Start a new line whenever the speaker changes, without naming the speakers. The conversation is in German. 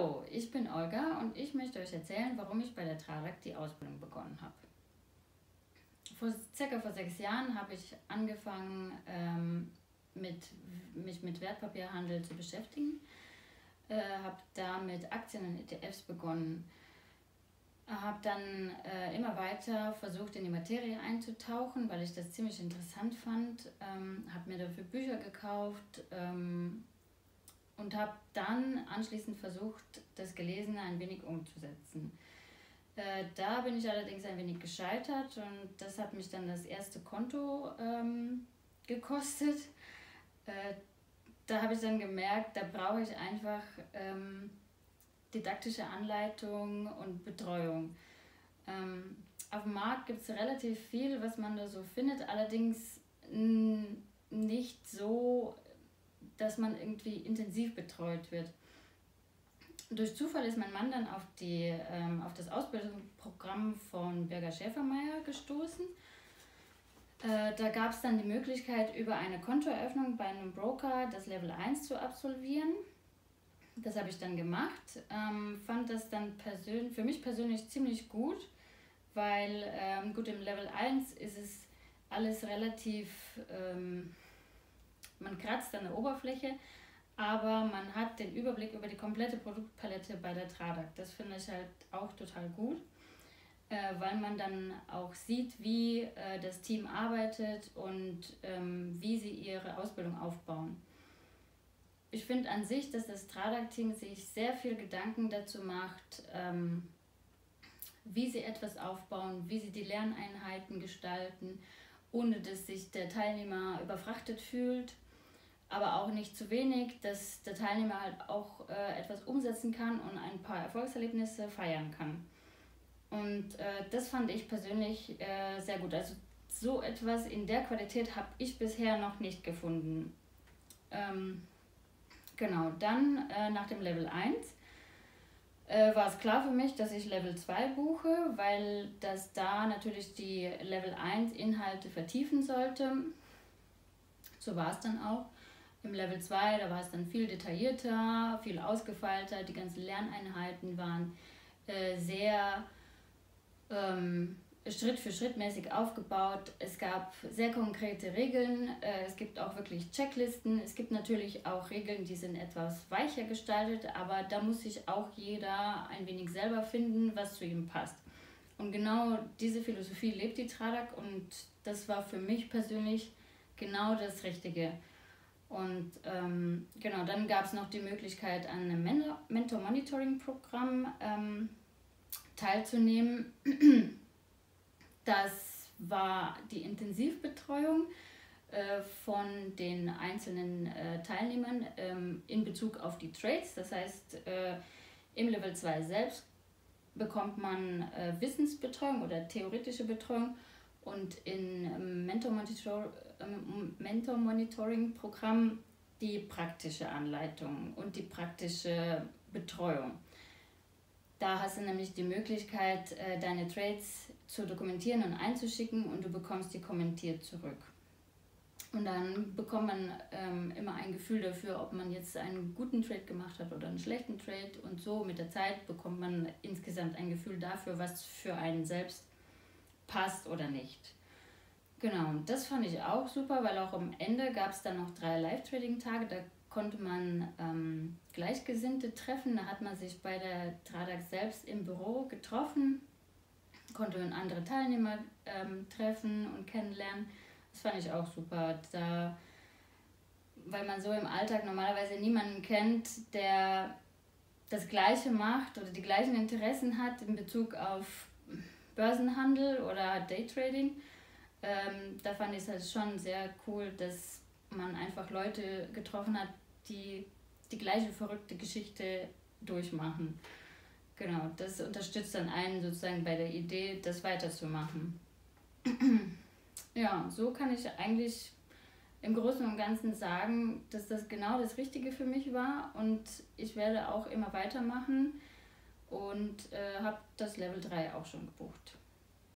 Hallo, ich bin Olga und ich möchte euch erzählen, warum ich bei der TRADAG die Ausbildung begonnen habe. Circa vor 6 Jahren habe ich angefangen, mich mit Wertpapierhandel zu beschäftigen. Habe da mit Aktien und ETFs begonnen. Habe dann immer weiter versucht, in die Materie einzutauchen, weil ich das ziemlich interessant fand. Habe mir dafür Bücher gekauft und habe dann anschließend versucht, das Gelesene ein wenig umzusetzen. Da bin ich allerdings ein wenig gescheitert und das hat mich dann das erste Konto gekostet. Da habe ich dann gemerkt, da brauche ich einfach didaktische Anleitung und Betreuung. Auf dem Markt gibt es relativ viel, was man da so findet, allerdings nicht so, dass man irgendwie intensiv betreut wird. Durch Zufall ist mein Mann dann auf das Ausbildungsprogramm von Birger Schäfermeier gestoßen. Da gab es dann die Möglichkeit, über eine Kontoeröffnung bei einem Broker das Level 1 zu absolvieren. Das habe ich dann gemacht, fand das dann für mich persönlich ziemlich gut, weil gut, im Level 1 ist es alles relativ, man kratzt an der Oberfläche, aber man hat den Überblick über die komplette Produktpalette bei der TRADAG. Das finde ich halt auch total gut, weil man dann auch sieht, wie das Team arbeitet und wie sie ihre Ausbildung aufbauen. Ich finde an sich, dass das TRADAG-Team sich sehr viel Gedanken dazu macht, wie sie etwas aufbauen, wie sie die Lerneinheiten gestalten, ohne dass sich der Teilnehmer überfrachtet fühlt, aber auch nicht zu wenig, dass der Teilnehmer halt auch etwas umsetzen kann und ein paar Erfolgserlebnisse feiern kann. Und das fand ich persönlich sehr gut. Also so etwas in der Qualität habe ich bisher noch nicht gefunden. Genau, dann nach dem Level 1 war es klar für mich, dass ich Level 2 buche, weil das da natürlich die Level 1 Inhalte vertiefen sollte. So war es dann auch. Im Level 2, da war es dann viel detaillierter, viel ausgefeilter. Die ganzen Lerneinheiten waren sehr Schritt für Schritt mäßig aufgebaut. Es gab sehr konkrete Regeln. Es gibt auch wirklich Checklisten. Es gibt natürlich auch Regeln, die sind etwas weicher gestaltet, aber da muss sich auch jeder ein wenig selber finden, was zu ihm passt. Und genau diese Philosophie lebt die TRADAG und das war für mich persönlich genau das Richtige. Und genau, dann gab es noch die Möglichkeit, an einem Mentor-Monitoring-Programm teilzunehmen. Das war die Intensivbetreuung von den einzelnen Teilnehmern in Bezug auf die Trades. Das heißt, im Level 2 selbst bekommt man Wissensbetreuung oder theoretische Betreuung und im Mentor-Monitoring-Programm die praktische Anleitung und die praktische Betreuung. Da hast du nämlich die Möglichkeit, deine Trades zu dokumentieren und einzuschicken und du bekommst die kommentiert zurück. Und dann bekommt man immer ein Gefühl dafür, ob man jetzt einen guten Trade gemacht hat oder einen schlechten Trade. Und so mit der Zeit bekommt man insgesamt ein Gefühl dafür, was für einen selbst passt oder nicht. Genau, das fand ich auch super, weil auch am Ende gab es dann noch 3 Live-Trading-Tage. Da konnte man Gleichgesinnte treffen. Da hat man sich bei der TRADAG selbst im Büro getroffen, konnte man andere Teilnehmer treffen und kennenlernen. Das fand ich auch super, weil man so im Alltag normalerweise niemanden kennt, der das Gleiche macht oder die gleichen Interessen hat in Bezug auf Börsenhandel oder Daytrading. Da fand ich es halt schon sehr cool, dass man einfach Leute getroffen hat, die die gleiche verrückte Geschichte durchmachen. Genau, das unterstützt dann einen sozusagen bei der Idee, das weiterzumachen. Ja, so kann ich eigentlich im Großen und Ganzen sagen, dass das genau das Richtige für mich war und ich werde auch immer weitermachen und habe das Level 3 auch schon gebucht.